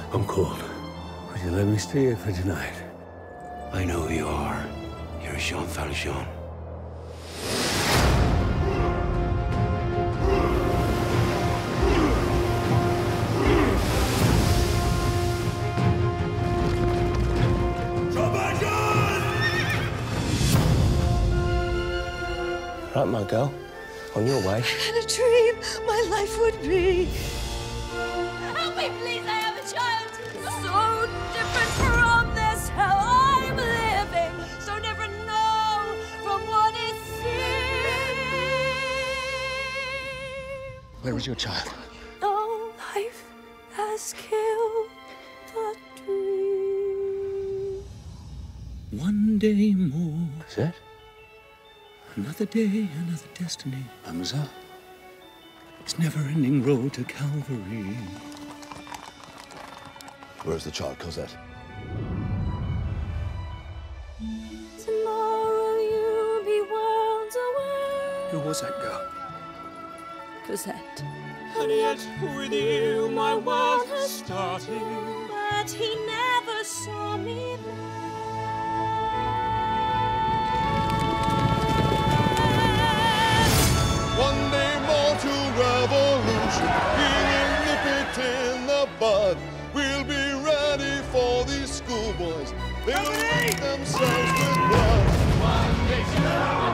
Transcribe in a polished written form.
I'm cold. Would you let me stay here for tonight? I know who you are. You're Jean Valjean. Right, my girl. On your way. In a dream, my life would be. Help me, please, I have a child. So different from this hell I'm living. So different, no, from what it seems. Where is your child? No life has killed the dream. One day more. Is it? Another day, another destiny. Mademoiselle? It's never-ending road to Calvary. Where's the child, Cosette? Tomorrow you'll be worlds away. Who was that girl? Cosette. And yet with you my world has started. But he never saw me there. One day more to revolution. We will nip it in the bud. We'll be ready for these schoolboys. They'll rid themselves with blood. One day